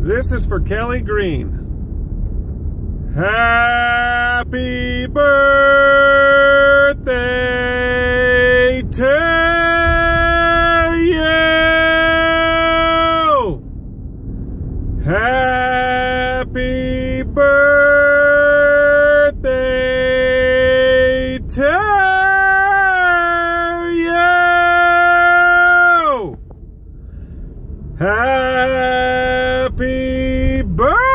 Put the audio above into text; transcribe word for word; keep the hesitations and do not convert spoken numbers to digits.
This is for Kelly Green. Happy birthday to you. Happy birthday to you. Happy birthday.